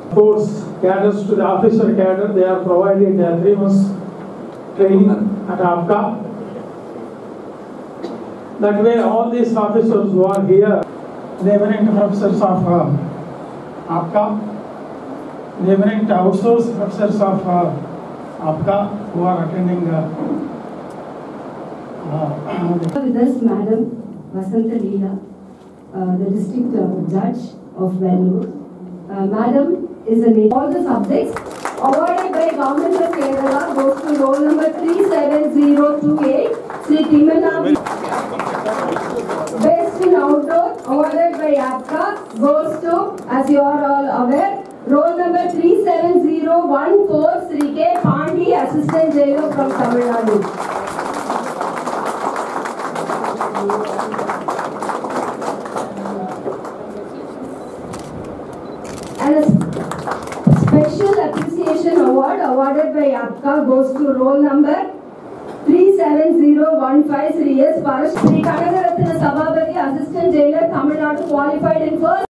Force cadres to the officer cadre, they are provided 3 months training at APCA. That way all these officers who are here, neighboring officers of APCA, neighboring outsourced officers of APCA who are attending with us Madam Vasanta Leela, the district judge of Vellore. Madam is a native. All the subjects awarded by Government of Kerala goes to roll number 37028, Sri Timana. Best in outdoor awarded by APCA goes to, as you are all aware, roll number 37014, Sri K. Pandi, Assistant Jailer from Tamil Nadu. And a special appreciation award awarded by APCA goes to roll number 37015, Sri S. Parash, Sri Kanagaratna Sabhabati, Assistant Jailer, Tamil Nadu, qualified in first.